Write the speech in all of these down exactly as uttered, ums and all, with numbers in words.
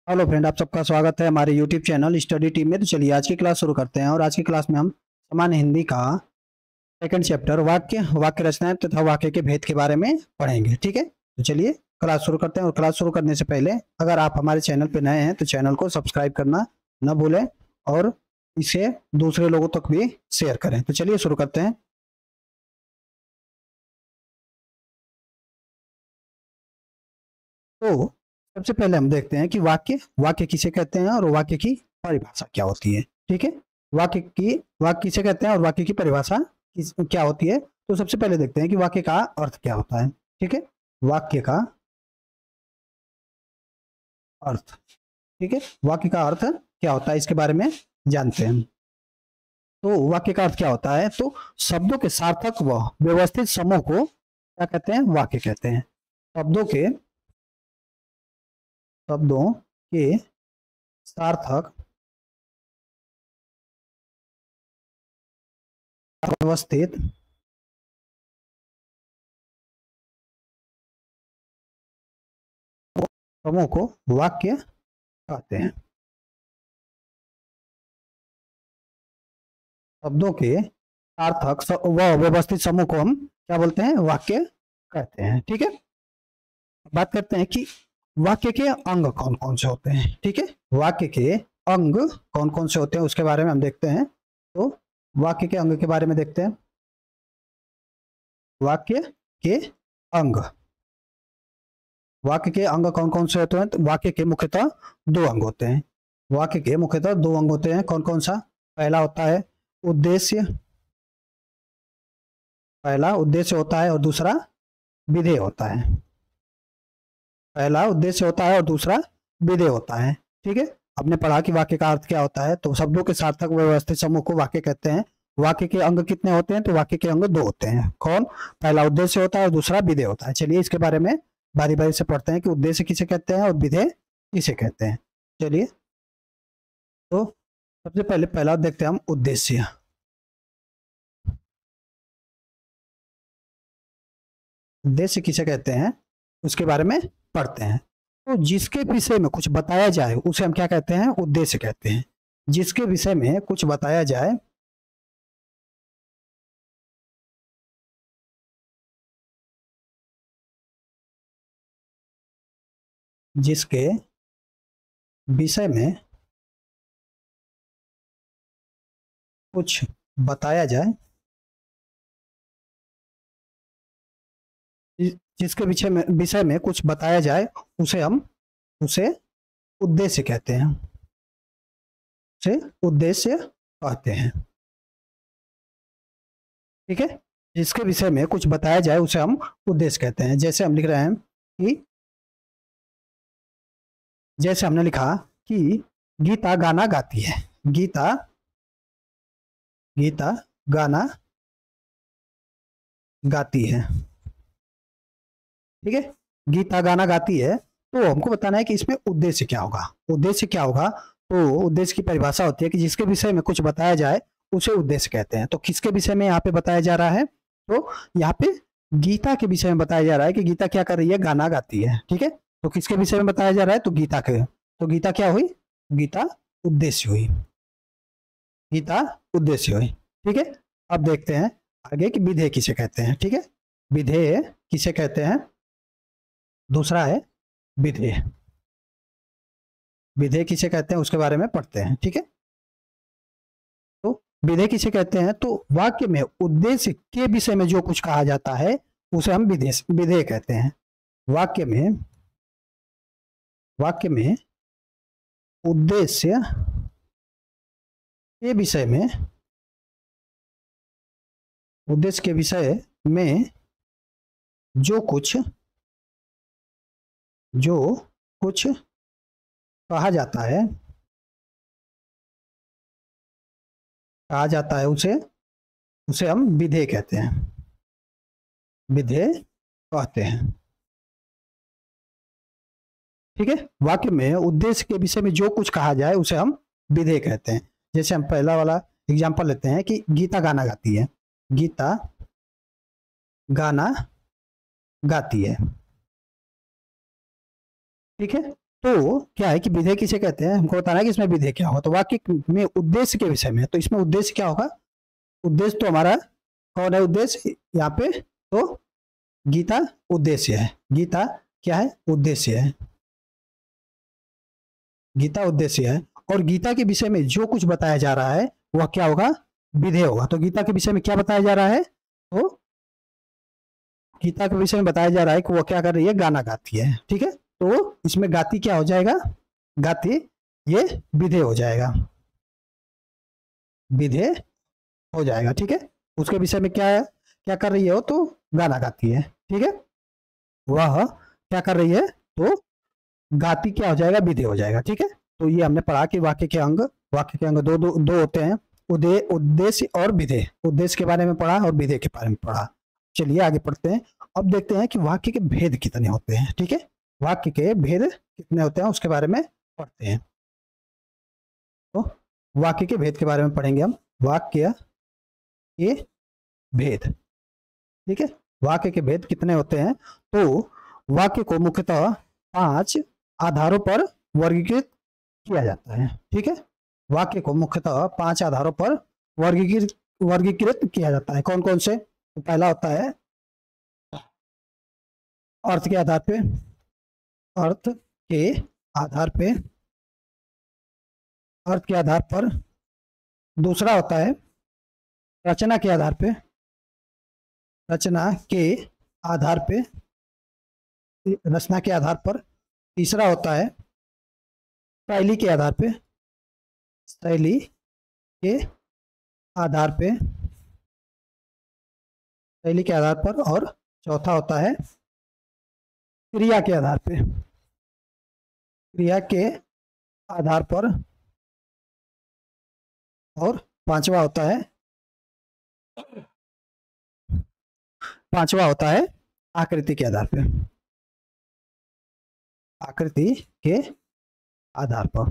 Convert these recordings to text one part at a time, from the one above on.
Hello friend, आप सबका स्वागत है हमारे यूट्यूब चैनल स्टडी टीम में। तो चलिए आज की क्लास शुरू करते हैं। और आज की क्लास में हम सामान्य हिंदी का सेकंड चैप्टर वाक्य वाक्य रचनाएं तथा वाक्य के भेद के बारे में पढ़ेंगे। ठीक है, तो चलिए क्लास शुरू करते हैं। और क्लास शुरू करने से पहले अगर आप हमारे चैनल पर नए हैं तो चैनल को सब्सक्राइब करना न भूलें और इसे दूसरे लोगों तक भी शेयर करें। तो चलिए शुरू करते हैं। तो सबसे पहले हम देखते हैं कि वाक्य वाक्य किसे कहते हैं और वाक्य की परिभाषा क्या होती है। ठीक है, वाक्य की वाक्य किसे कहते हैं और वाक्य की परिभाषा किस क्या होती है। तो सबसे पहले देखते हैं कि वाक्य का अर्थ क्या होता है। ठीक है, वाक्य का अर्थ। ठीक है, वाक्य का अर्थ क्या होता है इसके बारे में जानते हैं। तो वाक्य का अर्थ क्या होता है, तो शब्दों के सार्थक व व्यवस्थित समूह को क्या कहते हैं, वाक्य कहते हैं। शब्दों के शब्दों के सार्थक व्यवस्थित समूह को वाक्य कहते हैं। शब्दों के सार्थक व व्यवस्थित समूह को हम क्या बोलते हैं, वाक्य कहते हैं। ठीक है, बात करते हैं कि वाक्य के अंग कौन कौन से होते हैं। ठीक है, वाक्य के अंग कौन कौन से होते हैं उसके बारे में हम देखते हैं। तो वाक्य के अंग के बारे में देखते हैं। वाक्य के अंग वाक्य के अंग कौन कौन से होते हैं, तो वाक्य के मुख्यतः दो अंग होते हैं। वाक्य के मुख्यतः दो अंग होते हैं। कौन कौन सा? पहला होता है उद्देश्य पहला उद्देश्य होता है और दूसरा विधेय होता है। पहला उद्देश्य होता है और दूसरा विधेय होता है। ठीक है, आपने पढ़ा कि वाक्य का अर्थ क्या होता है। तो शब्दों के सार्थक व्यवस्थित समूह को वाक्य कहते हैं। वाक्य के अंग कितने होते हैं, तो वाक्य के अंग दो होते हैं। कौन? पहला उद्देश्य होता है और दूसरा विधेय होता है। चलिए इसके बारे में बारी बारी से पढ़ते हैं कि उद्देश्य किसे कहते हैं और विधेय किसे कहते हैं। चलिए, तो सबसे पहले पहला देखते हैं हम उद्देश्य। उद्देश्य किसे कहते हैं उसके बारे में पढ़ते हैं। तो जिसके विषय में कुछ बताया जाए उसे हम क्या कहते हैं, उद्देश्य कहते हैं। जिसके विषय में कुछ बताया जाए जिसके विषय में कुछ बताया जाए जिसके विषय में विषय में कुछ बताया जाए उसे हम उसे उद्देश्य कहते हैं उसे उद्देश्य कहते हैं। ठीक है, जिसके विषय में कुछ बताया जाए उसे हम उद्देश्य कहते हैं। जैसे हम लिख रहे हैं कि जैसे हमने लिखा कि गीता गाना गाती है। गीता गीता गाना गाती है। ठीक है, गीता गाना गाती है। तो हमको बताना है कि इसमें उद्देश्य क्या होगा। उद्देश्य क्या होगा, तो उद्देश्य की परिभाषा होती है कि जिसके विषय में कुछ बताया जाए उसे उद्देश्य कहते हैं। तो किसके विषय में यहाँ पे बताया जा रहा है, तो यहाँ पे गीता के विषय में बताया जा रहा है कि गीता क्या कर रही है, गाना गाती है। ठीक है, तो किसके विषय में बताया जा रहा है, तो गीता के। तो गीता क्या हुई, गीता उद्देश्य हुई। गीता उद्देश्य हुई। ठीक है, अब देखते हैं आगे कि विधेय किसे कहते हैं। ठीक है, विधेय किसे कहते हैं, दूसरा है विधेय। विधेय किसे कहते हैं उसके बारे में पढ़ते हैं। ठीक है, तो विधेय किसे कहते हैं, तो वाक्य में उद्देश्य के विषय में जो कुछ कहा जाता है उसे हम विधेय विधेय कहते हैं। वाक्य में वाक्य में उद्देश्य के विषय में उद्देश्य के विषय में जो कुछ जो कुछ कहा जाता है कहा जाता है उसे उसे हम विधेय कहते हैं विधेय कहते हैं। ठीक है, वाक्य में उद्देश्य के विषय में जो कुछ कहा जाए उसे हम विधेय कहते हैं। जैसे हम पहला वाला एग्जांपल लेते हैं कि गीता गाना गाती है। गीता गाना गाती है। ठीक है, तो क्या है कि विधेय किसे कहते हैं, हमको बताना है कि इसमें विधेय क्या होगा। तो वाक्य में उद्देश्य के विषय में, तो इसमें उद्देश्य क्या होगा, उद्देश्य तो हमारा कौन है उद्देश्य यहाँ पे, तो गीता उद्देश्य है। गीता क्या है, उद्देश्य है। गीता उद्देश्य है और गीता के विषय में जो कुछ बताया जा रहा है वह क्या होगा, विधेय होगा। तो गीता के विषय में क्या बताया जा रहा है, तो गीता के विषय में बताया जा रहा है कि वो क्या कर रही है, गाना गाती है। ठीक है, तो इसमें गाती क्या हो जाएगा, गाती ये विधेय हो जाएगा, विधेय हो जाएगा। ठीक है, उसके विषय में क्या है, क्या कर रही है वो, तो गाना गाती है। ठीक है, वह क्या कर रही है, तो गाती क्या हो जाएगा, विधेय हो जाएगा। ठीक है, तो ये हमने पढ़ा कि वाक्य के अंग, वाक्य के अंग दो दो, दो होते हैं, उदय उद्देश्य और विधेय। उद्देश्य के बारे में पढ़ा और विधेय के बारे में पढ़ा। चलिए आगे पढ़ते हैं। अब देखते हैं कि वाक्य के भेद कितने होते हैं। ठीक है, वाक्य के भेद कितने होते हैं उसके बारे में पढ़ते हैं। तो वाक्य के भेद के बारे में पढ़ेंगे हम, वाक्य के भेद। ठीक है, वाक्य के भेद कितने होते हैं, तो वाक्य को मुख्यतः पांच आधारों पर वर्गीकृत किया जाता है। ठीक है, वाक्य को मुख्यतः पांच आधारों पर वर्गीकृत वर्गीकृत किया जाता है। कौन कौन से, तो पहला होता है अर्थ के आधार पे, अर्थ के आधार पे, अर्थ के आधार पर। दूसरा होता है रचना के आधार पे, रचना के आधार पे, रचना के आधार पर। तीसरा होता है शैली के आधार पे, शैली के आधार पे, शैली के आधार पर। और चौथा होता है क्रिया के आधार पे, क्रिया के आधार पर। और पांचवा होता है, पांचवा होता है आकृति के आधार पे, आकृति के आधार पर।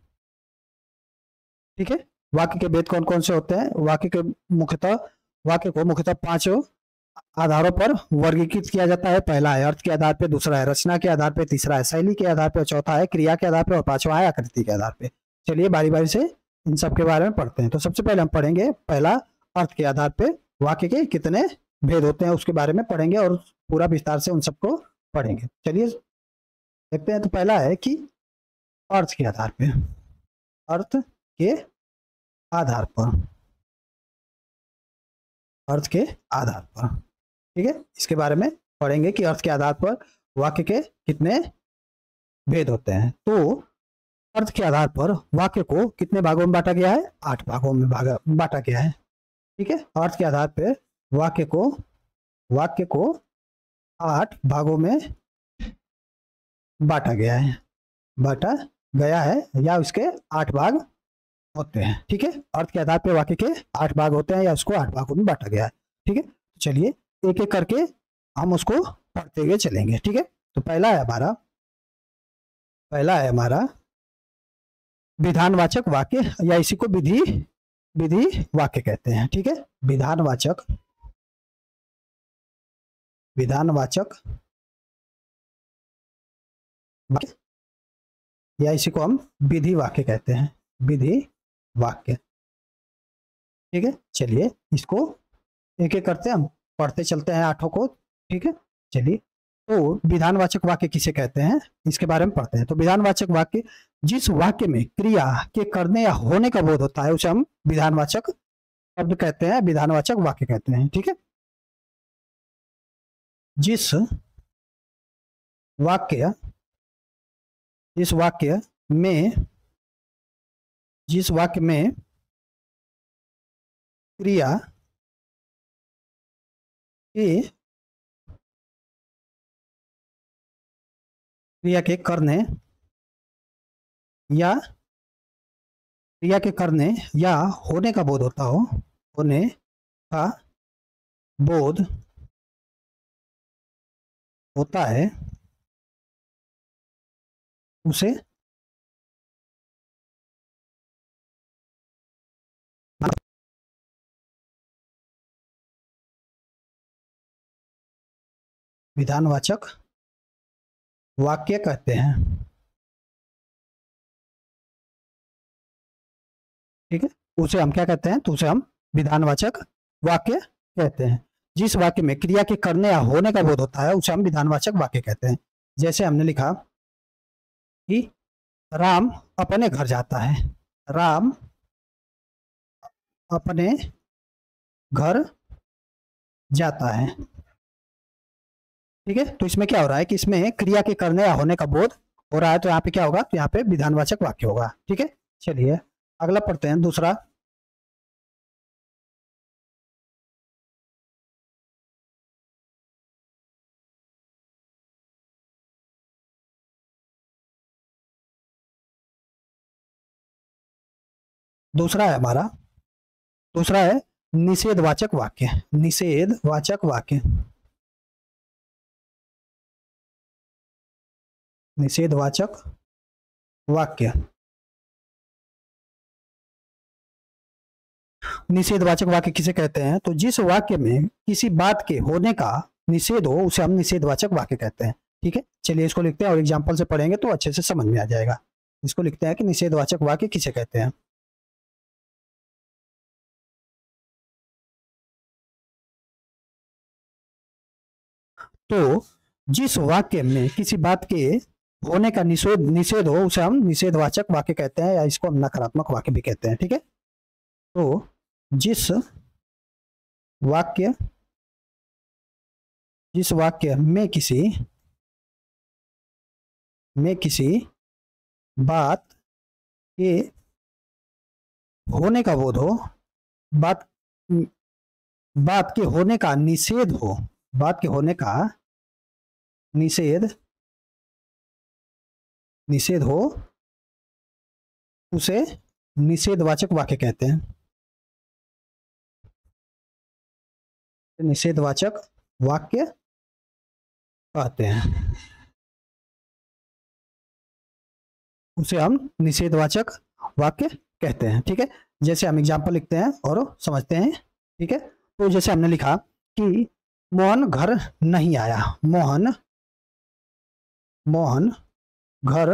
ठीक है, वाक्य के भेद कौन कौन से होते हैं, वाक्य के मुख्यतः वाक्य को मुख्यतः पांच आधारों पर वर्गीकृत किया जाता है। पहला है अर्थ के आधार पे, दूसरा है रचना के आधार पे, तीसरा है शैली के आधार पे, चौथा है क्रिया के आधार पे और पांचवा है आकृति के आधार पे। चलिए बारी बारी से इन सब के बारे में पढ़ते हैं। तो सबसे पहले हम पढ़ेंगे पहला अर्थ के आधार पे वाक्य के कितने भेद होते हैं उसके बारे में पढ़ेंगे और पूरा विस्तार से उन सबको पढ़ेंगे। चलिए देखते हैं। तो पहला है कि अर्थ के आधार पे, अर्थ के आधार पर, अर्थ के आधार पर। ठीक है, इसके बारे में पढ़ेंगे कि अर्थ के आधार पर वाक्य के कितने भेद होते हैं। तो अर्थ के आधार पर वाक्य को कितने भागों में बांटा गया है, आठ भागों में भागा बांटा गया है। ठीक है, अर्थ के आधार पर वाक्य को वाक्य को आठ भागों में बांटा गया है, बांटा गया है या उसके आठ भाग होते हैं। ठीक है, अर्थ के आधार पर वाक्य के आठ भाग होते हैं या उसको आठ भागों में बांटा गया है। ठीक है, चलिए एक एक करके हम उसको पढ़ते हुए चलेंगे। ठीक है, तो पहला है हमारा पहला है हमारा विधानवाचक वाक्य या इसी को विधि विधि वाक्य कहते हैं। ठीक है, विधानवाचक विधानवाचक वाक्य या इसी को हम विधि वाक्य कहते हैं, विधि वाक्य। ठीक है, चलिए इसको एक एक करते हम पढ़ते चलते हैं आठों को। ठीक है, चलिए तो विधानवाचक वाक्य किसे कहते हैं इसके बारे में पढ़ते हैं। तो विधानवाचक वाक्य जिस वाक्य में क्रिया के करने या होने का बोध होता है उसे हम विधानवाचक शब्द कहते हैं, विधानवाचक वाक्य कहते हैं। ठीक है, जिस वाक्य जिस वाक्य में जिस वाक्य में क्रिया के क्रिया के करने या क्रिया के करने या होने का बोध होता हो होने का बोध होता है उसे विधानवाचक वाक्य कहते हैं। ठीक है, उसे हम क्या कहते हैं, तो उसे हम विधानवाचक वाक्य कहते हैं। जिस वाक्य में क्रिया के करने या होने का बोध होता है उसे हम विधानवाचक वाक्य कहते हैं। जैसे हमने लिखा कि राम अपने घर जाता है, राम अपने घर जाता है। ठीक है, तो इसमें क्या हो रहा है कि इसमें क्रिया के करने या होने का बोध हो रहा है, तो यहाँ पे क्या होगा, तो यहाँ पे विधानवाचक वाक्य होगा। ठीक है, चलिए अगला पढ़ते हैं, दूसरा। दूसरा है हमारा, दूसरा है निषेधवाचक वाक्य। निषेधवाचक वाक्य, निषेधवाचक वाक्य। निषेधवाचक वाक्य किसे कहते हैं, तो जिस वाक्य में किसी बात के होने का निषेध हो उसे हम निषेधवाचक वाक्य कहते हैं। ठीक है, चलिए इसको लिखते हैं और एग्जाम्पल से पढ़ेंगे तो अच्छे से समझ में आ जाएगा। इसको लिखते हैं कि निषेधवाचक वाक्य किसे कहते हैं। तो जिस वाक्य में किसी बात के होने का निषेध निषेध हो उसे हम निषेधवाचक वाक्य कहते हैं, या इसको हम नकारात्मक वाक्य भी कहते हैं। ठीक है, तो जिस वाक्य जिस वाक्य में किसी में किसी बात के होने का बोध हो, बात बात के होने का निषेध हो, बात के होने का निषेध निषेध हो उसे निषेधवाचक वाक्य कहते हैं। निषेधवाचक वाक्य कहते हैं, उसे हम निषेधवाचक वाक्य कहते हैं। ठीक है, जैसे हम एग्जाम्पल लिखते हैं और समझते हैं। ठीक है, तो जैसे हमने लिखा कि मोहन घर नहीं आया, मोहन मोहन घर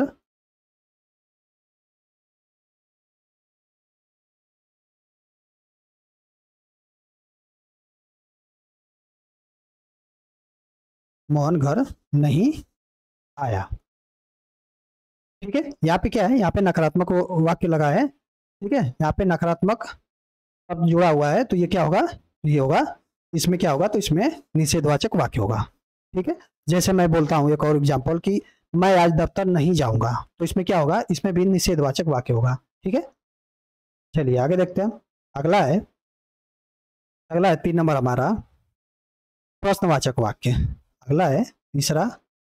मोहन घर नहीं आया। ठीक है, यहाँ पे क्या है, यहाँ पे नकारात्मक वाक्य लगा है। ठीक है, यहाँ पे नकारात्मक अब जुड़ा हुआ है, तो ये क्या होगा, ये होगा, इसमें क्या होगा, तो इसमें निषेधवाचक वाक्य होगा। ठीक है, जैसे मैं बोलता हूँ एक और एग्जांपल कि मैं आज दफ्तर नहीं जाऊंगा, तो इसमें क्या होगा, इसमें भी निषेधवाचक वाक्य होगा। ठीक है, चलिए आगे देखते हैं। अगला है अगला है तीन नंबर हमारा प्रश्नवाचक वाक्य। अगला है तीसरा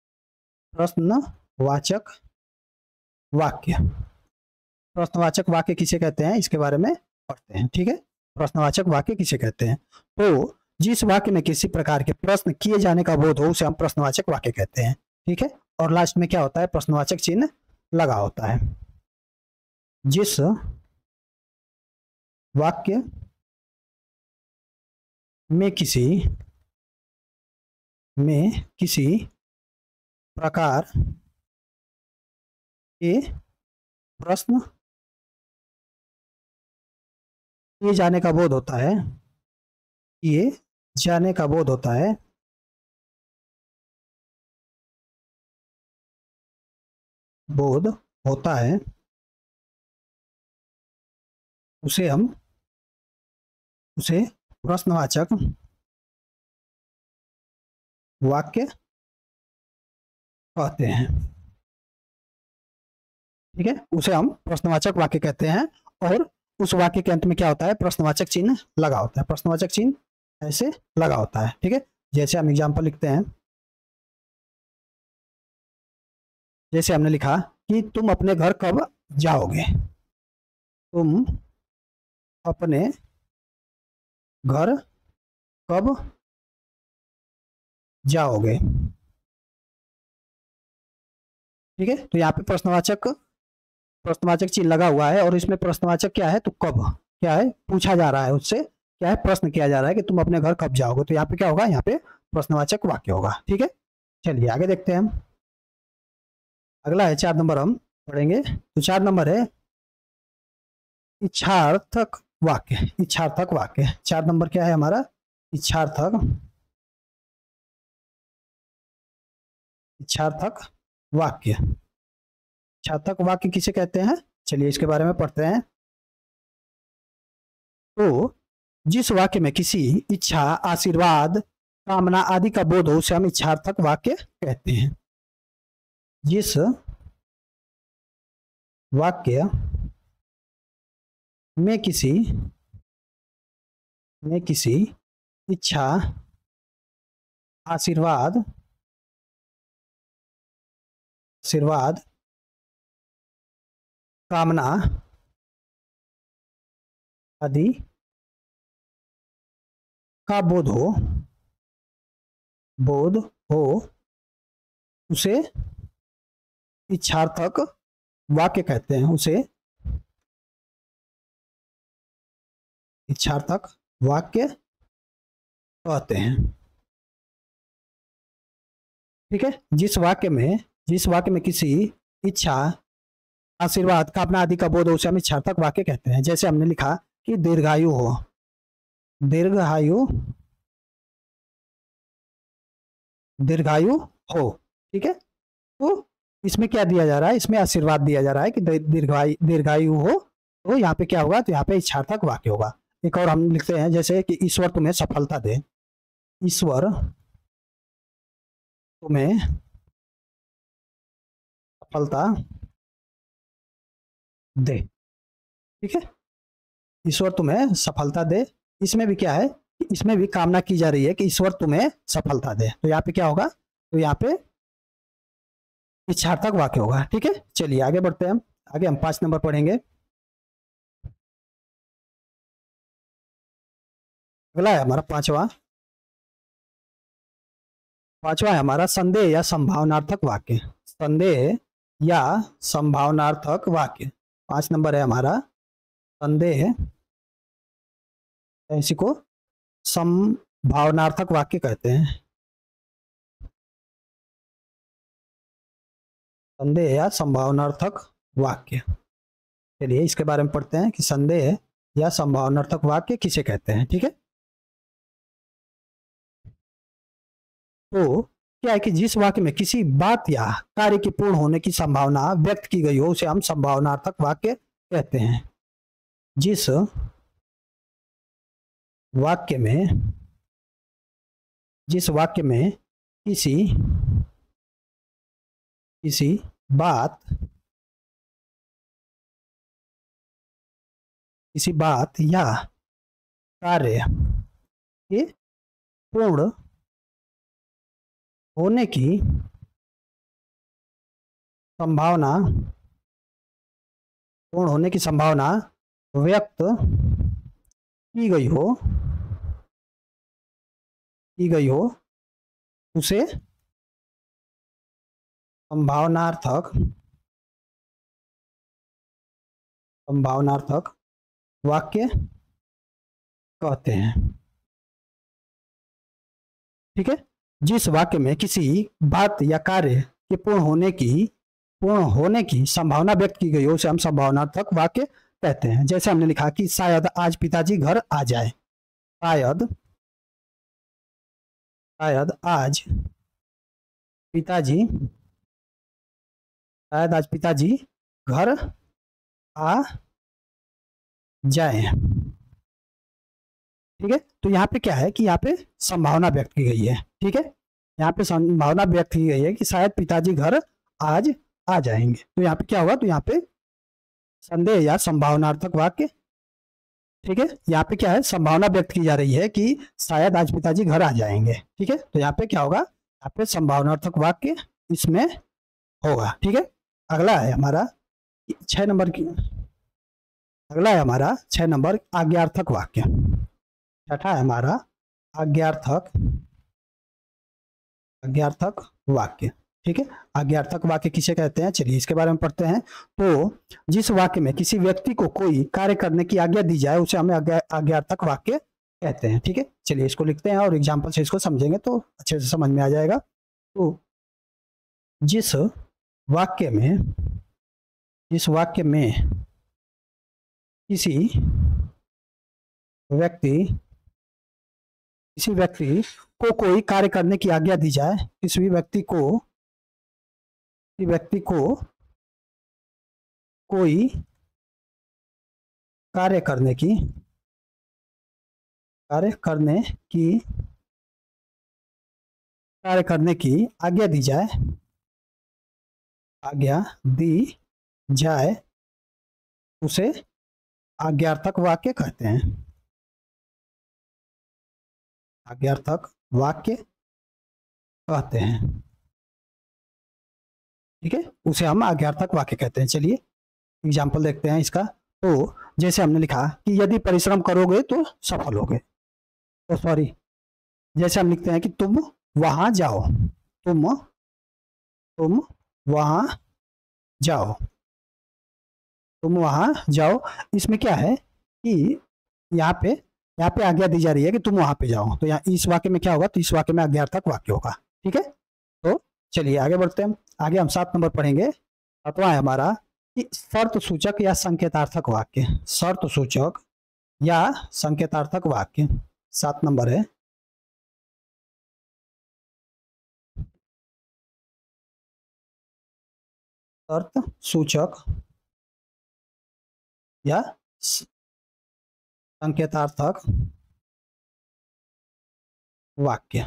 प्रश्नवाचक वाक्य। प्रश्नवाचक वाक्य किसे कहते हैं, इसके बारे में पढ़ते हैं। ठीक है, प्रश्नवाचक वाक्य किसे कहते हैं, तो जिस वाक्य में किसी प्रकार के प्रश्न किए जाने का बोध हो उसे हम प्रश्नवाचक वाक्य कहते हैं। ठीक है, और लास्ट में क्या होता है, प्रश्नवाचक चिन्ह लगा होता है। जिस वाक्य में किसी में किसी प्रकार के प्रश्न किए जाने का बोध होता है किए जाने का बोध होता है बोध होता है उसे हम उसे प्रश्नवाचक वाक्य कहते हैं। ठीक है, उसे हम प्रश्नवाचक वाक्य कहते हैं, और उस वाक्य के अंत में क्या होता है, प्रश्नवाचक चिन्ह लगा होता है। प्रश्नवाचक चिन्ह ऐसे लगा होता है। ठीक है, जैसे हम एग्जाम्पल लिखते हैं, जैसे हमने लिखा कि तुम अपने घर कब जाओगे, तुम अपने घर कब जाओगे। ठीक है, तो यहाँ पे प्रश्नवाचक प्रश्नवाचक चिन्ह लगा हुआ है, और इसमें प्रश्नवाचक क्या है, तो कब क्या है, पूछा जा रहा है, उससे क्या है, प्रश्न किया जा रहा है कि तुम अपने घर कब जाओगे, तो यहाँ पे क्या होगा, यहाँ पे प्रश्नवाचक वाक्य होगा। ठीक है, चलिए आगे देखते हैं हम। अगला है चार नंबर, हम पढ़ेंगे, तो चार नंबर है इच्छार्थक वाक्य, इच्छार्थक वाक्य। चार नंबर क्या है हमारा? इच्छार्थक, इच्छार्थक वाक्य। इच्छार्थक वाक्य किसे कहते हैं? चलिए इसके बारे में पढ़ते हैं। तो जिस वाक्य में किसी इच्छा, आशीर्वाद, कामना आदि का बोध हो उसे हम इच्छार्थक वाक्य कहते हैं। जिस वाक्य में किसी में किसी इच्छा, आशीर्वाद आशीर्वाद कामना आदि का बोध हो बोध हो उसे इच्छार्थक वाक्य कहते हैं, उसे इच्छार्थक वाक्य कहते हैं। ठीक है, जिस वाक्य में जिस वाक्य में किसी इच्छा, आशीर्वाद, कामना आदि का बोध हो उसे हम इच्छार्थक वाक्य कहते हैं। जैसे हमने लिखा कि दीर्घायु हो, दीर्घायु दीर्घायु हो। ठीक है, तो इसमें क्या दिया जा रहा है? इसमें आशीर्वाद दिया जा रहा है कि दीर्घायु दीर्घायु हो, तो यहाँ पे क्या होगा? तो यहाँ पे इच्छार्थक वाक्य होगा। एक और हम लिखते हैं जैसे कि ईश्वर तुम्हें सफलता दे, ईश्वर तुम्हें सफलता दे। ठीक है, ईश्वर तुम्हें सफलता दे। इसमें भी क्या है? इसमें भी कामना की जा रही है कि ईश्वर तुम्हें सफलता दे, तो यहाँ पे क्या होगा? तो यहाँ पे इच्छार्थक वाक्य होगा। ठीक है, चलिए आगे बढ़ते हैं। हम आगे हम पांच नंबर पढ़ेंगे। अगला है हमारा पांचवा पांचवा है हमारा संदेह या संभावनार्थक वाक्य। संदेह या संभावनार्थक वाक्य पांच नंबर है हमारा। संदेह, इसी को संभावनार्थक वाक्य कहते हैं। संदेह या संभावनार्थक वाक्य, चलिए इसके बारे में पढ़ते हैं कि संदेह या संभावनार्थक वाक्य किसे कहते हैं। ठीक है, तो क्या है कि जिस वाक्य में किसी बात या कार्य की पूर्ण होने की संभावना व्यक्त की गई हो उसे हम संभावनार्थक वाक्य कहते हैं। जिस वाक्य में जिस वाक्य में किसी किसी बात किसी बात या कार्य के पूर्ण होने की संभावना पूर्ण होने की संभावना व्यक्त की गई हो की गई हो उसे संभावनार्थक संभावनार्थक वाक्य कहते हैं। ठीक है, जिस वाक्य में किसी बात या कार्य के पूर्ण होने की पूर्ण होने की संभावना व्यक्त की गई हो उसे हम संभावनार्थक वाक्य कहते हैं। जैसे हमने लिखा कि शायद आज पिताजी घर आ जाए, शायद शायद आज पिताजी शायद आज पिताजी घर आ जाए। ठीक है, तो यहाँ पे क्या है कि यहाँ पे संभावना व्यक्त की गई है। ठीक है, यहाँ पे संभावना व्यक्त की गई है कि शायद पिताजी घर आज आ जाएंगे, तो यहाँ पे क्या होगा? तो यहाँ पे संदेह या संभावनार्थक वाक्य। ठीक है, यहाँ पे क्या है? संभावना व्यक्त की जा रही है कि शायद आज पिताजी घर आ जाएंगे। ठीक है, तो यहाँ पे क्या होगा? यहाँ पे संभावनार्थक वाक्य इसमें होगा। ठीक है, अगला है हमारा छह नंबर की अगला है हमारा छह नंबर आज्ञार्थक वाक्य। छठा है हमारा आज्ञार्थक आज्ञार्थक वाक्य। ठीक है, आज्ञार्थक वाक्य किसे कहते हैं? चलिए इसके बारे में पढ़ते हैं। तो जिस वाक्य में किसी व्यक्ति को कोई कार्य करने की आज्ञा दी जाए उसे हमें आज्ञार्थक वाक्य कहते हैं। ठीक है, चलिए इसको लिखते हैं और एग्जाम्पल से इसको समझेंगे तो अच्छे से समझ में आ जाएगा। तो जिस वाक्य में जिस वाक्य में किसी व्यक्ति किसी व्यक्ति को कोई कार्य करने की आज्ञा दी जाए, किसी व्यक्ति को किसी व्यक्ति को कोई कार्य करने की कार्य करने की कार्य करने की आज्ञा दी जाए आज्ञा दी जाए उसे आज्ञार्थक वाक्य कहते हैं। आज्ञार्थक वाक्य कहते हैं, ठीक है, उसे हम आज्ञार्थक वाक्य कहते हैं। चलिए एग्जाम्पल देखते हैं इसका। तो जैसे हमने लिखा कि यदि परिश्रम करोगे तो सफल होगे, तो सॉरी जैसे हम लिखते हैं कि तुम वहां जाओ, तुम तुम वहां जाओ, तुम वहां जाओ। इसमें क्या है कि यहाँ पे यहाँ पे आज्ञा दी जा रही है कि तुम वहां पे जाओ, तो यहाँ इस वाक्य में क्या होगा, तो इस वाक्य में आज्ञार्थक वाक्य होगा, ठीक है। तो चलिए आगे बढ़ते हैं। आगे हम सात नंबर पढ़ेंगे। सातवां है हमारा कि शर्त सूचक या संकेतार्थक वाक्य। शर्त सूचक या संकेतार्थक वाक्य सात नंबर है। शर्त सूचक या संकेतार्थक वाक्य,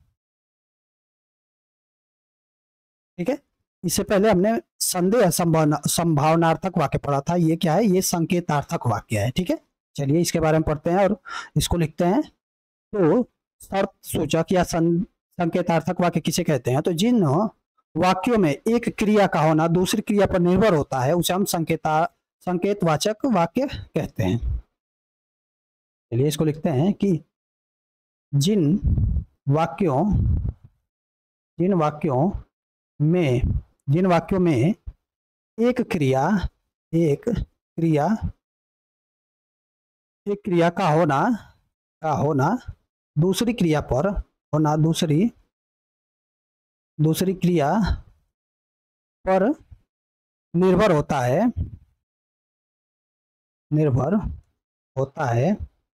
ठीक है। इससे पहले हमने संदेह संभावना संभावनार्थक वाक्य पढ़ा था। ये क्या है, ये संकेतार्थक वाक्य है, ठीक है। चलिए इसके बारे में पढ़ते हैं और इसको लिखते हैं। तो शर्त सूचक या संकेतार्थक वाक्य किसे कहते हैं, तो जिन वाक्यों में एक क्रिया का होना दूसरी क्रिया पर निर्भर होता है उसे हम संकेता संकेतवाचक वाक्य कहते हैं। चलिए इसको लिखते हैं कि जिन वाक्यों जिन वाक्यों में जिन वाक्यों में एक क्रिया एक क्रिया एक क्रिया का होना का होना दूसरी क्रिया पर होना दूसरी दूसरी क्रिया पर निर्भर होता है निर्भर होता है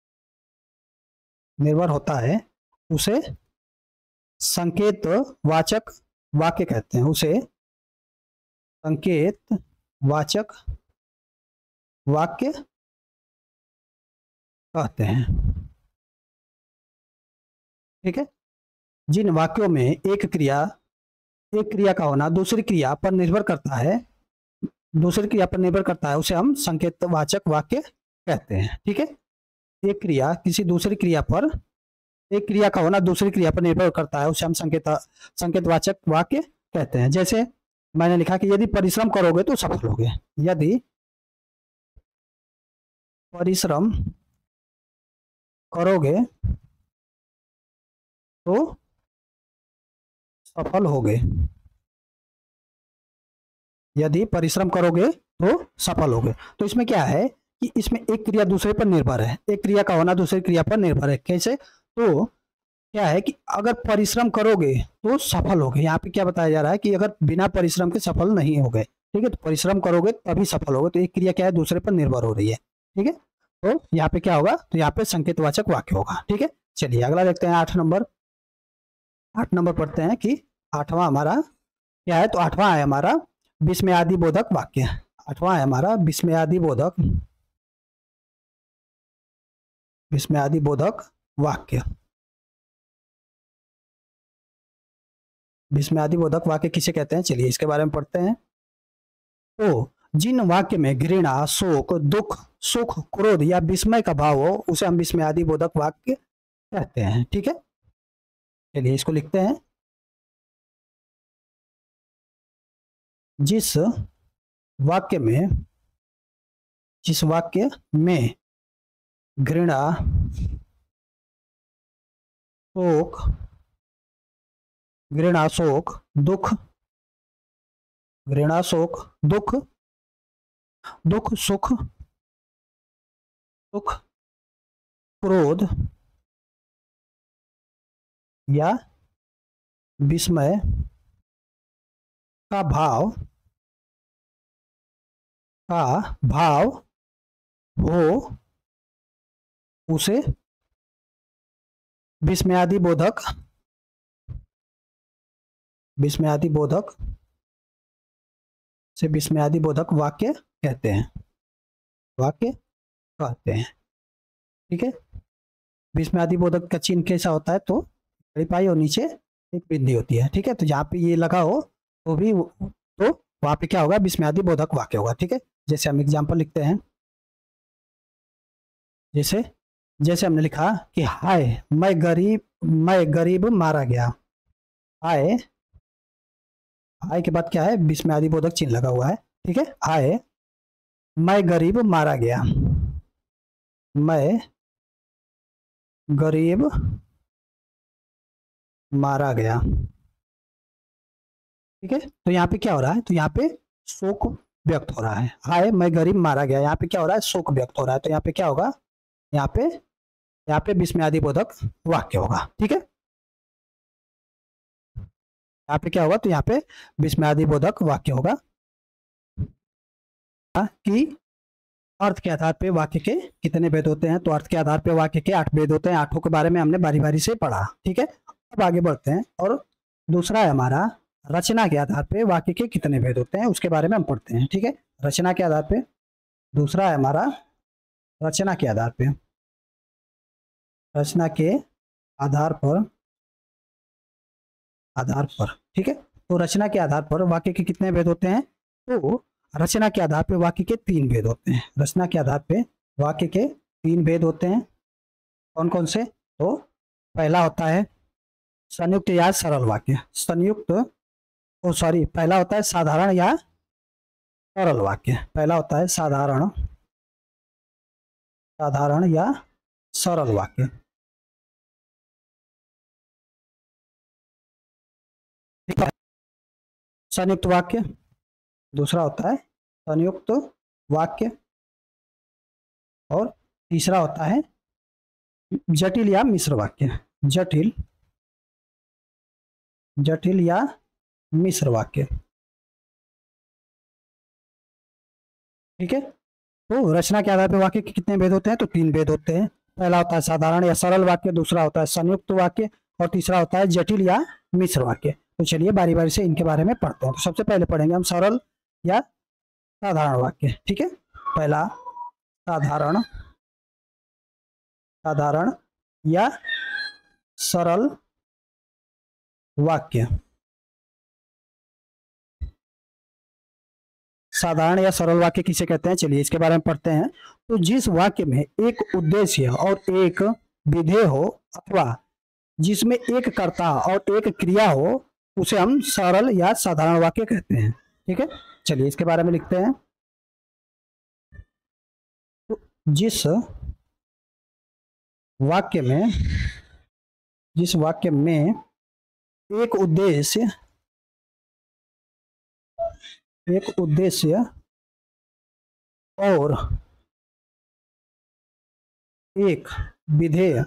निर्भर होता है उसे संकेतवाचक वाक्य कहते हैं। उसे संकेतवाचक वाक्य कहते हैं, ठीक है। जिन वाक्यों में एक क्रिया एक क्रिया का होना दूसरी क्रिया पर निर्भर करता है दूसरी क्रिया पर निर्भर करता है उसे हम संकेतवाचक वाक्य कहते हैं, ठीक है। एक क्रिया किसी दूसरी क्रिया पर एक क्रिया का होना दूसरी क्रिया पर निर्भर करता है उसे हम संकेत संकेतवाचक वाक्य कहते हैं। जैसे मैंने लिखा कि यदि परिश्रम करोगे तो सफल होगे। यदि परिश्रम करोगे तो सफल होगे। यदि परिश्रम करोगे तो सफल होगे। तो इसमें क्या है कि इसमें एक क्रिया दूसरे पर निर्भर है, एक क्रिया का होना दूसरी क्रिया पर निर्भर है। कैसे, तो क्या है कि अगर परिश्रम करोगे तो सफल होगे। यहाँ पे क्या बताया जा रहा है कि अगर बिना परिश्रम के सफल नहीं होगे, ठीक है। तो परिश्रम करोगे तभी सफल होगे। तो एक क्रिया क्या है दूसरे पर निर्भर हो रही है, ठीक है। तो यहाँ पे क्या होगा, तो यहाँ पे संकेतवाचक वाक्य होगा, ठीक है। चलिए अगला देखते हैं आठ नंबर आठ नंबर पढ़ते हैं कि आठवां हमारा क्या है, तो आठवां है हमारा विस्मयादि बोधक वाक्य। आठवां है हमारा विस्मयादि बोधक विस्मयादि बोधक वाक्य। विस्मयादि बोधक वाक्य किसे कहते हैं, चलिए इसके बारे में पढ़ते हैं। तो जिन वाक्य में घृणा, शोक, दुख, सुख, क्रोध या विस्मय का भाव हो उसे हम विस्मयादि बोधक वाक्य कहते हैं, ठीक है। चलिए इसको लिखते हैं। जिस वाक्य में जिस वाक्य में घृणा, शोक घृणा शोक दुख घृणा शोक दुख दुख सुख सुख क्रोध या विस्मय का भाव का भाव हो उसे विस्मयादि बोधक विस्मयादि बोधक से विस्मयादि बोधक वाक्य कहते हैं, वाक्य कहते हैं। ठीक है, विस्मयादि बोधक का चिन्ह कैसा होता है, तो खड़ी पाई और नीचे एक बिंदी होती है। ठीक है, तो जहाँ पे ये लगा हो तो भी तो वहां पे क्या होगा, विस्मयादि बोधक वाक्य होगा। ठीक है, जैसे हम एग्जाम्पल लिखते हैं, जैसे जैसे हमने लिखा कि हाय मैं गरीब मैं गरीब मारा गया। हाय, हाय के बाद क्या है, विस्मयादि बोधक चिन्ह लगा हुआ है। ठीक है, हाय मैं गरीब मारा गया, मैं गरीब मारा गया। ठीक है, तो यहाँ पे क्या हो रहा है, तो यहाँ पे शोक व्यक्त हो रहा है। हाय मैं गरीब मारा गया, यहाँ पे क्या हो रहा है, शोक व्यक्त हो रहा है। तो यहाँ पे क्या होगा, यहाँ पे यहाँ पे विस्मयादि बोधक वाक्य होगा। ठीक है, यहाँ पे क्या होगा, तो यहाँ पे विस्मयादि बोधक वाक्य होगा कि अर्थ के आधार पे वाक्य के कितने भेद होते हैं। तो अर्थ के आधार पे वाक्य के आठ भेद होते हैं। आठों के बारे में हमने बारी बारी से पढ़ा। ठीक है, अब आगे बढ़ते हैं और दूसरा है हमारा रचना के आधार पे वाक्य के कितने भेद होते हैं, उसके बारे में हम पढ़ते हैं। ठीक है, रचना के आधार पे दूसरा है हमारा रचना के आधार पे रचना के आधार पर आधार पर ठीक है, तो रचना के आधार पर वाक्य के कितने भेद होते हैं, तो रचना के आधार पे वाक्य के तीन भेद होते हैं। रचना के आधार पे वाक्य के तीन भेद होते हैं। कौन कौन से, तो पहला होता है संयुक्त या सरल वाक्य। संयुक्त ओ सॉरी पहला होता है साधारण या सरल वाक्य। पहला होता है साधारण साधारण या सरल वाक्य। ठीक है, संयुक्त वाक्य। दूसरा होता है संयुक्त वाक्य और तीसरा होता है जटिल या मिश्र वाक्य। जटिल जटिल या मिश्र वाक्य। ठीक है, तो रचना के आधार पर वाक्य के कितने भेद होते हैं, तो तीन भेद होते हैं। पहला होता है साधारण या सरल वाक्य, दूसरा होता है संयुक्त वाक्य और तीसरा होता है जटिल या मिश्र वाक्य। तो चलिए बारी बारी से इनके बारे में पढ़ते हैं। तो सबसे पहले पढ़ेंगे हम सरल या साधारण वाक्य। ठीक है, पहला साधारण साधारण या सरल वाक्य। साधारण या सरल वाक्य किसे कहते हैं, चलिए इसके बारे में पढ़ते हैं। तो जिस वाक्य में एक उद्देश्य और एक विधेय हो अथवा जिसमें एक कर्ता और एक क्रिया हो उसे हम सरल या साधारण वाक्य कहते हैं। ठीक है, चलिए इसके बारे में लिखते हैं। तो जिस वाक्य में जिस वाक्य में एक उद्देश्य एक उद्देश्य और एक विधेय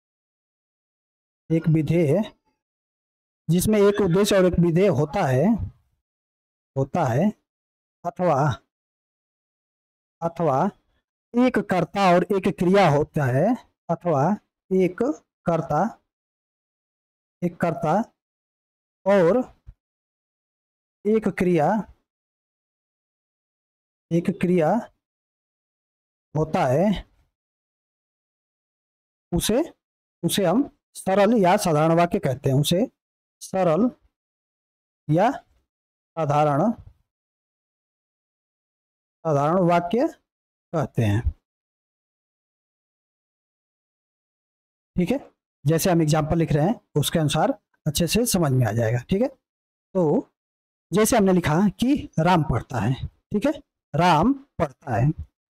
एक विधेय जिसमें एक उद्देश्य और एक विधेय होता है होता है अथवा अथवा एक कर्ता और एक क्रिया होता है अथवा एक कर्ता एक कर्ता और एक क्रिया एक क्रिया होता है उसे उसे हम सरल या साधारण वाक्य कहते हैं। उसे सरल या साधारण साधारण वाक्य कहते हैं। ठीक है, जैसे हम एग्जाम्पल लिख रहे हैं उसके अनुसार अच्छे से समझ में आ जाएगा। ठीक है, तो जैसे हमने लिखा कि राम पढ़ता है। ठीक है, राम पढ़ता है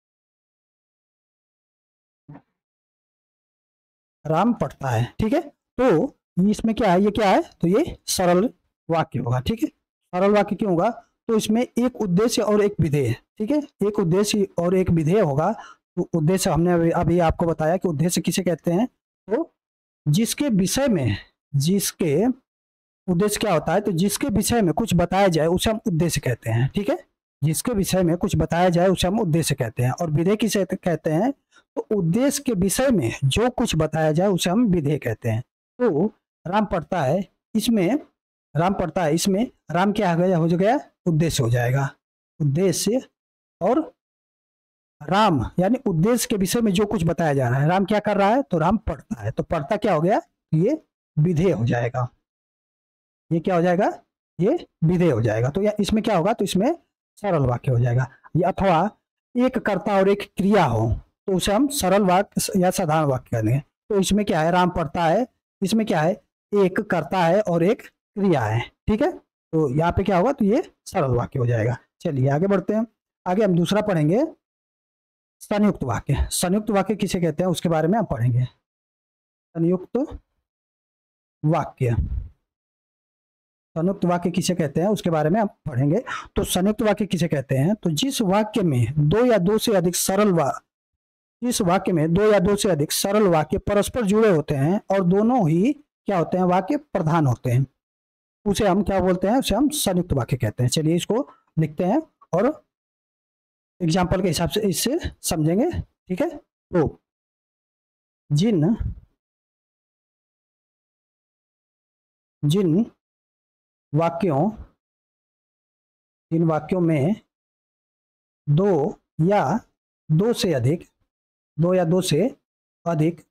राम पढ़ता है। ठीक है, तो इसमें क्या है, ये क्या है, तो ये सरल वाक्य होगा। ठीक है, सरल वाक्य क्यों होगा, तो इसमें एक उद्देश्य और एक विधेय है। ठीक है, एक उद्देश्य और एक विधेय होगा। तो उद्देश्य हमने अभी, अभी आपको बताया कि उद्देश्य किसे कहते हैं, तो जिसके विषय में जिसके उद्देश्य क्या होता है, तो जिसके विषय में कुछ बताया जाए उसे हम उद्देश्य कहते हैं। ठीक है, जिसके विषय में कुछ बताया जाए उसे हम उद्देश्य कहते हैं। और विधेय किसे कहते हैं? तो उद्देश्य के विषय में जो कुछ बताया जाए उसे हम विधेय कहते हैं। तो राम पढ़ता है, इसमें राम पढ़ता है इसमें राम क्या हो गया हो गया उद्देश्य हो जाएगा। उद्देश्य और राम यानी उद्देश्य के विषय में जो कुछ बताया जा रहा है, राम क्या कर रहा है? तो राम पढ़ता है। तो पढ़ता क्या हो गया? ये विधेय हो जाएगा। ये क्या हो जाएगा? ये विधेय हो जाएगा। तो या इसमें क्या होगा? तो इसमें सरल वाक्य हो जाएगा। या अथवा एक कर्ता और एक क्रिया हो तो उसे हम सरल वाक्य या साधारण वाक्य कहेंगे। तो इसमें क्या है? राम पढ़ता है, इसमें क्या है? एक कर्ता है और एक क्रिया है। ठीक है, तो यहाँ पे क्या होगा? तो ये सरल वाक्य हो जाएगा। चलिए आगे बढ़ते हैं। आगे हम दूसरा पढ़ेंगे संयुक्त वाक्य। संयुक्त वाक्य किसे कहते हैं उसके बारे में हम पढ़ेंगे। संयुक्त वाक्य, संयुक्त वाक्य किसे कहते हैं उसके बारे में हम पढ़ेंगे। तो संयुक्त वाक्य किसे कहते हैं? तो जिस वाक्य में दो या दो से अधिक सरल वाक्य जिस वाक्य में दो या दो से अधिक सरल वाक्य परस्पर जुड़े होते हैं और दोनों ही क्या होते हैं? वाक्य प्रधान होते हैं, उसे हम क्या बोलते हैं? उसे हम संयुक्त वाक्य कहते हैं। चलिए इसको लिखते हैं और एग्जाम्पल के हिसाब से इससे समझेंगे। ठीक है, तो जिन जिन वाक्यों जिन वाक्यों में दो या दो से अधिक दो या दो से अधिक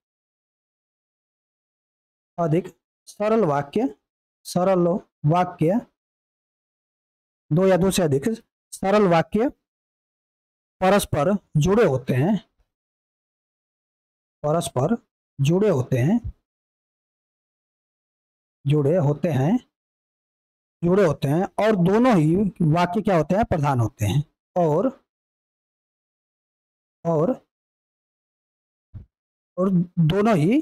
अधिक सरल वाक्य सरल वाक्य दो या दो से अधिक सरल वाक्य परस्पर जुड़े होते हैं परस्पर जुड़े होते हैं जुड़े होते हैं जुड़े होते हैं और दोनों ही वाक्य क्या होते हैं? प्रधान होते हैं। और और और दोनों ही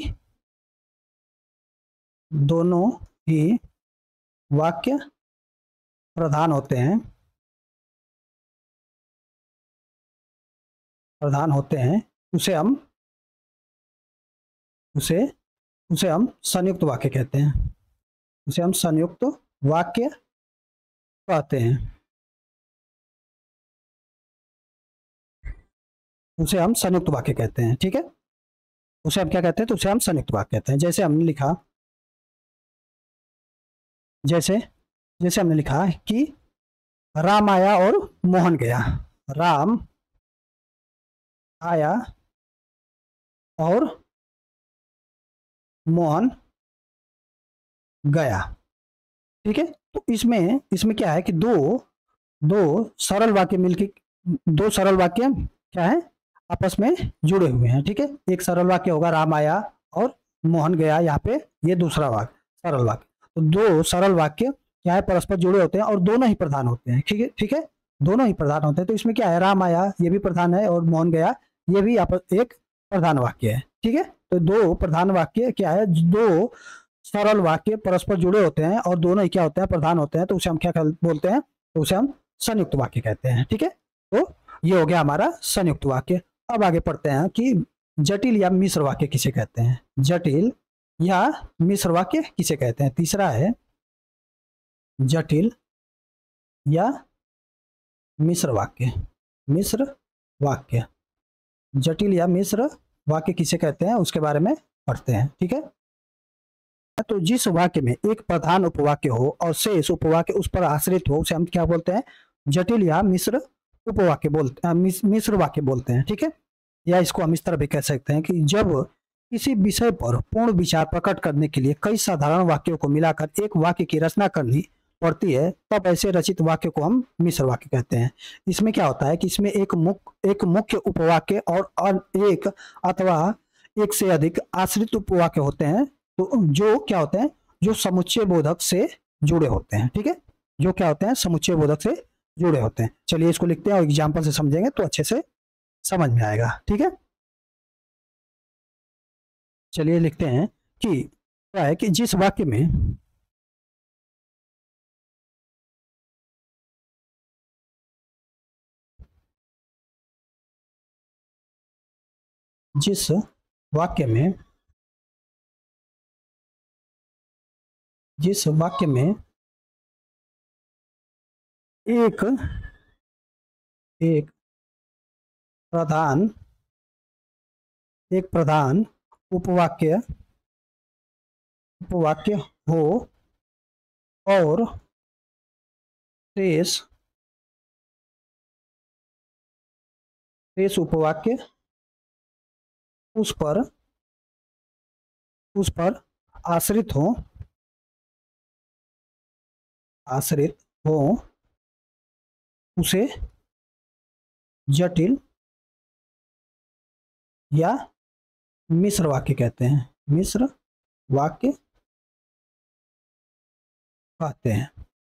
दोनों ही वाक्य प्रधान होते हैं प्रधान होते हैं उसे हम उसे उसे हम संयुक्त वाक्य कहते हैं उसे हम संयुक्त वाक्य कहते हैं उसे हम संयुक्त वाक्य कहते हैं। ठीक है, उसे हम क्या कहते हैं? तो उसे हम संयुक्त वाक्य कहते हैं। जैसे हमने लिखा जैसे जैसे हमने लिखा कि राम आया और मोहन गया। राम आया और मोहन गया। ठीक है, तो इसमें इसमें क्या है कि दो दो सरल वाक्य मिलके दो सरल वाक्य क्या है? आपस में जुड़े हुए हैं। ठीक है, एक सरल वाक्य होगा राम आया और मोहन गया, यहाँ पे ये दूसरा वाक्य सरल वाक्य। तो दो सरल वाक्य क्या है? परस्पर जुड़े होते हैं और दोनों ही प्रधान होते हैं। ठीक है ठीक है दोनों ही प्रधान होते हैं। तो इसमें क्या है? राम आया ये भी प्रधान है और मोहन गया ये भी एक प्रधान वाक्य है। ठीक है, तो दो प्रधान वाक्य क्या है? दो सरल वाक्य परस्पर जुड़े होते हैं और दोनों ही क्या होते हैं? प्रधान होते हैं। तो उसे हम क्या बोलते हैं? तो उसे हम संयुक्त वाक्य कहते हैं। ठीक है, तो ये हो गया हमारा संयुक्त वाक्य। अब आगे पढ़ते हैं कि जटिल या मिश्र वाक्य किसे कहते हैं? जटिल या मिश्र वाक्य किसे कहते हैं? तीसरा है जटिल या मिश्र वाक्य। मिश्र वाक्य जटिल या मिश्र वाक्य किसे कहते हैं उसके बारे में पढ़ते हैं। ठीक है, तो जिस वाक्य में एक प्रधान उपवाक्य हो और शेष उपवाक्य उस पर आश्रित हो उसे हम क्या बोलते हैं? जटिल या मिश्र उपवाक्य बोलते हैं, मिश्र वाक्य बोलते हैं। ठीक है, या इसको हम इस तरह भी कह सकते हैं कि जब किसी विषय पर पूर्ण विचार प्रकट करने के लिए कई साधारण वाक्यों को मिलाकर एक वाक्य की रचना करनी पड़ती है तब ऐसे रचित वाक्य को हम मिश्र वाक्य कहते हैं। इसमें क्या होता है कि इसमें एक मुख्य एक मुख्य उपवाक्य और एक अथवा एक से अधिक आश्रित उपवाक्य होते हैं, तो जो क्या होते हैं? जो समुच्चय बोधक से जुड़े होते हैं। ठीक है, जो क्या होते हैं? समुच्चय बोधक से जुड़े होते हैं। चलिए इसको लिखते हैं और एग्जाम्पल से समझेंगे तो अच्छे से समझ में आएगा। ठीक है, चलिए लिखते हैं कि क्या है कि जिस वाक्य में जिस वाक्य में जिस वाक्य में एक एक प्रधान एक प्रधान उपवाक्य उपवाक्य हो और शेष शेष उपवाक्य उस पर उस पर आश्रित हो आश्रित हो उसे जटिल या मिश्र वाक्य कहते हैं। मिश्र वाक्य कहते हैं।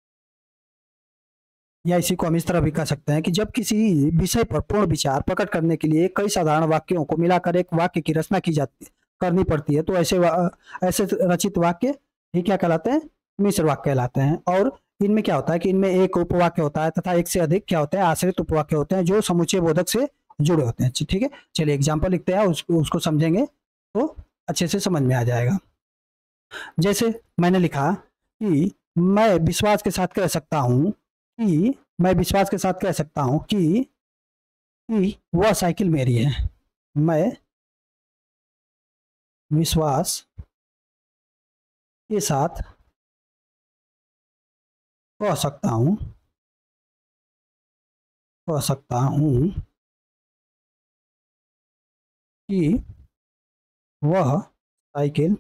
या इसी को हम इस तरह भी कह सकते हैं कि जब किसी विषय पर पूर्ण विचार प्रकट करने के लिए कई साधारण वाक्यों को मिलाकर एक वाक्य की रचना की जाती करनी पड़ती है, तो ऐसे ऐसे रचित वाक्य ये क्या कहलाते हैं? मिश्र वाक्य कहलाते हैं। और इनमें क्या होता है कि इनमें एक उपवाक्य होता है तथा एक से अधिक क्या होते हैं? आश्रित उपवाक्य होते हैं जो समुच्चय बोधक से जुड़े होते हैं। ठीक है, चलिए एग्जाम्पल लिखते हैं, उस, उसको समझेंगे तो अच्छे से समझ में आ जाएगा। जैसे मैंने लिखा कि मैं विश्वास के साथ कह सकता हूं कि मैं विश्वास के साथ कह सकता हूं कि कि वह साइकिल मेरी है। मैं विश्वास के साथ कह सकता हूं कह सकता हूं कि वह साइकिल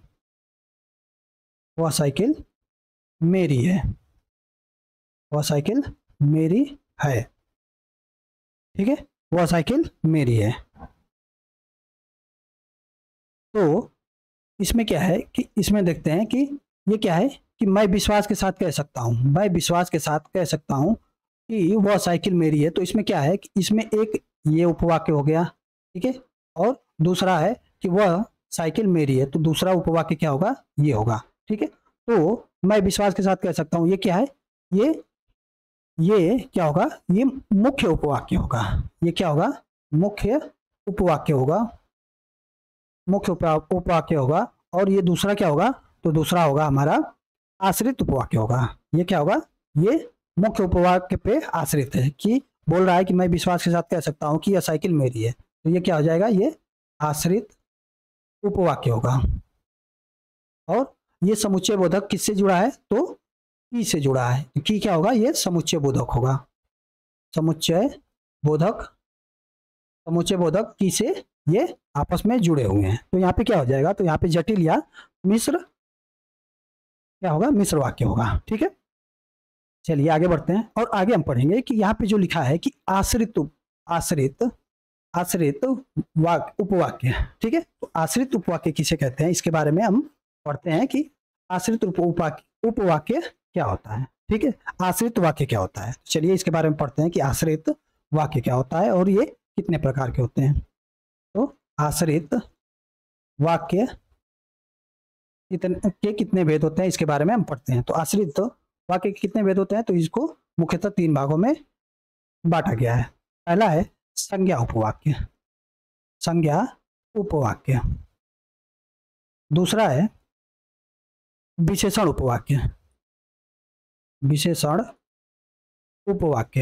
वह साइकिल मेरी है वह साइकिल मेरी है। ठीक है, वह साइकिल मेरी है। तो इसमें क्या है कि इसमें देखते हैं कि ये क्या है कि मैं विश्वास के साथ कह सकता हूं मैं विश्वास के साथ कह सकता हूं कि वह साइकिल मेरी है। तो इसमें क्या है कि इसमें एक ये उपवाक्य हो गया। ठीक है, और दूसरा है कि वह साइकिल मेरी है, तो दूसरा उपवाक्य क्या होगा? ये होगा। ठीक है, तो मैं विश्वास के साथ कह सकता हूं, ये क्या है? ये ये क्या होगा? ये मुख्य उपवाक्य होगा। ये क्या होगा? मुख्य उपवाक्य होगा मुख्य उपवाक्य होगा। और ये दूसरा क्या होगा? तो दूसरा होगा हमारा आश्रित उपवाक्य होगा। ये क्या होगा? ये मुख्य उपवाक्य पे आश्रित है कि बोल रहा है कि मैं विश्वास के साथ कह सकता हूं कि यह साइकिल मेरी है, तो ये क्या हो जाएगा? ये आश्रित उपवाक्य होगा। और ये समुच्चय बोधक किससे जुड़ा है? तो की से जुड़ा है। तो की क्या होगा? ये समुच्चय बोधक होगा। समुच्चय बोधक समुच्चय बोधक की से ये आपस में जुड़े हुए हैं। तो यहाँ पे क्या हो जाएगा? तो यहाँ पे जटिल या मिश्र क्या होगा? मिश्र वाक्य होगा। ठीक है, चलिए आगे बढ़ते हैं और आगे हम पढ़ेंगे कि यहाँ पे जो लिखा है कि आश्रित आश्रित आश्रित वाक्य उपवाक्य। ठीक है, तो आश्रित उपवाक्य किसे कहते हैं इसके बारे में हम पढ़ते हैं कि आश्रित उपवाक्य उपवाक्य क्या होता है। ठीक है, आश्रित वाक्य क्या होता है? चलिए इसके बारे में पढ़ते हैं कि आश्रित वाक्य क्या होता है और ये कितने प्रकार के होते हैं। तो आश्रित वाक्य कितने के कितने भेद होते हैं इसके बारे में हम पढ़ते हैं। तो आश्रित वाक्य के कितने भेद होते हैं? तो इसको मुख्यतः तीन भागों में बांटा गया है। पहला है संज्ञा उपवाक्य संज्ञा उपवाक्य दूसरा है विशेषण उपवाक्य विशेषण उपवाक्य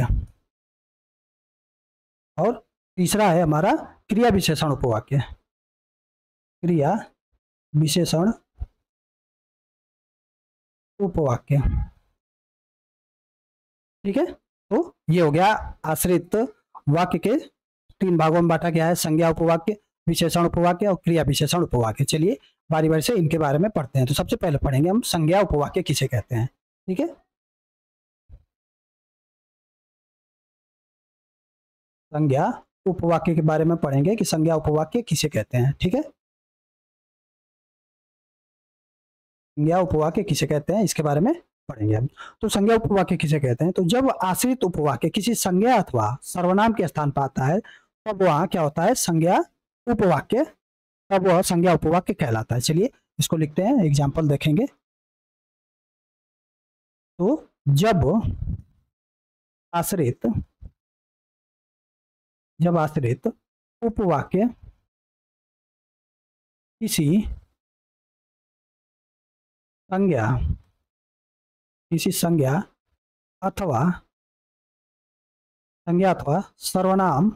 और तीसरा है हमारा क्रिया विशेषण उपवाक्य क्रिया विशेषण उपवाक्य। ठीक है, तो ये हो गया आश्रित वाक्य के तीन भागों में बांटा गया है, संज्ञा उपवाक्य, विशेषण उपवाक्य और क्रिया विशेषण उपवाक्य। चलिए बारी बारी से इनके बारे में पढ़ते हैं। तो सबसे पहले पढ़ेंगे हम संज्ञा उपवाक्य किसे कहते हैं। ठीक है, संज्ञा उपवाक्य के बारे में पढ़ेंगे कि संज्ञा उपवाक्य किसे कहते हैं। ठीक है, संज्ञा उपवाक्य किसे कहते हैं इसके बारे में पढ़ेंगे हम। तो संज्ञा उपवाक्य किसे कहते हैं? तो जब आश्रित उपवाक्य किसी संज्ञा अथवा सर्वनाम के स्थान पर आता है तब वह क्या होता है? संज्ञा उपवाक्य तब वह संज्ञा उपवाक्य कहलाता है। चलिए इसको लिखते हैं, एग्जाम्पल देखेंगे। तो जब आश्रित जब आश्रित उपवाक्य किसी संज्ञा किसी संज्ञा अथवा संज्ञा अथवा सर्वनाम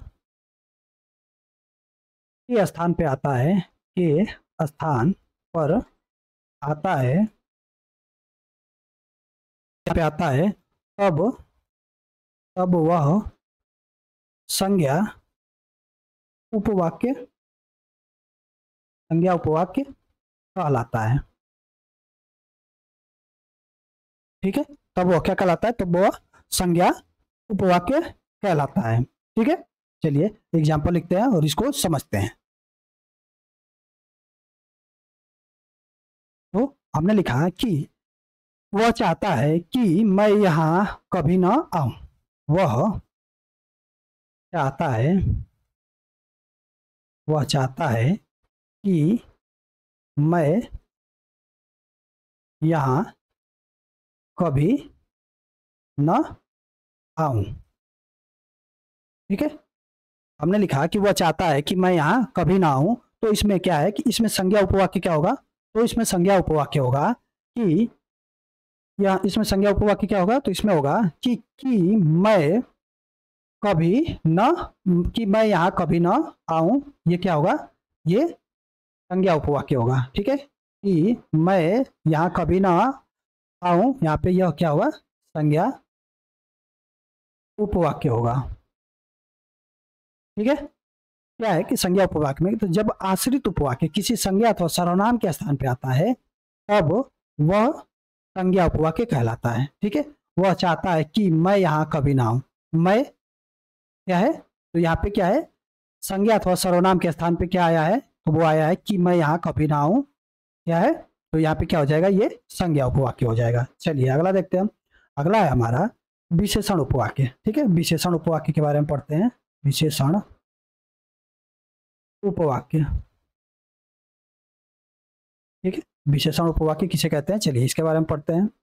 के स्थान पे आता है, के स्थान पर आता है पे आता है तब तब वह संज्ञा उपवाक्य संज्ञा उपवाक्य कहलाता है। ठीक है, तब वह क्या कहलाता है? तब वह संज्ञा उपवाक्य कहलाता है। ठीक है, चलिए एग्जाम्पल लिखते हैं और इसको समझते हैं। तो हमने लिखा कि वह चाहता है कि मैं यहाँ कभी ना आऊं। वह चाहता है वह चाहता है कि मैं यहाँ कभी न आऊं। ठीक है, हमने लिखा कि वह चाहता है कि मैं यहाँ कभी ना आऊं, तो इसमें क्या है कि इसमें संज्ञा उपवाक्य क्या होगा? तो इसमें संज्ञा उपवाक्य होगा कि या इसमें संज्ञा उपवाक्य क्या होगा? तो इसमें होगा कि कि मैं कभी न कि मैं यहाँ कभी ना आऊं। ये क्या होगा? ये संज्ञा उपवाक्य होगा। ठीक है, कि मैं यहाँ कभी ना आऊं, यहाँ पे यह क्या होगा? संज्ञा उपवाक्य होगा। ठीक है, क्या है कि संज्ञा उपवाक्य में तो जब आश्रित उपवाक्य किसी संज्ञा अथवा सर्वनाम के स्थान पे आता है तब वह संज्ञा उपवाक्य कहलाता है। ठीक है, वह चाहता है कि मैं यहाँ कभी ना आऊं। मैं क्या है? तो यहाँ पे क्या है? संज्ञा अथवा सर्वनाम के स्थान पे क्या आया है? तो वो आया है कि मैं यहाँ कभी ना आऊं। क्या है? तो यहाँ पे क्या हो जाएगा? ये संज्ञा उपवाक्य हो जाएगा। चलिए अगला देखते हैं हम। अगला है हमारा विशेषण उपवाक्य। ठीक है, विशेषण उपवाक्य के बारे में पढ़ते हैं। विशेषण उपवाक्य। ठीक है, विशेषण उपवाक्य किसे कहते हैं? चलिए इसके बारे में पढ़ते हैं।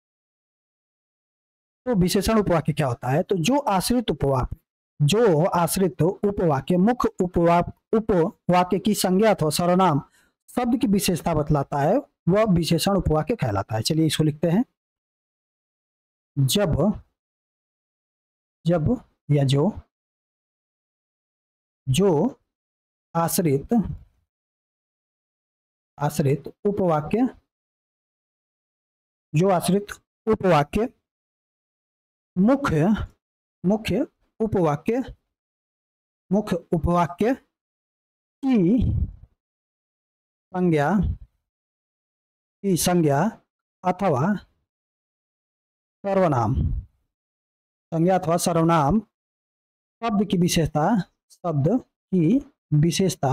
तो विशेषण उपवाक्य क्या होता है? तो जो आश्रित उपवाक्य जो आश्रित उपवाक्य मुख्य उपवाक्य उपवाक्य की संज्ञा अथवा सर्वनाम शब्द की विशेषता बतलाता है वह विशेषण उपवाक्य कहलाता है। चलिए इसको लिखते हैं। जब जब या जो जो आश्रित आश्रित उपवाक्य जो आश्रित उपवाक्य मुख्य मुख्य उपवाक्य मुख्य उपवाक्य की संज्ञा की संज्ञा अथवा सर्वनाम संज्ञा अथवा सर्वनाम शब्द की विशेषता शब्द की विशेषता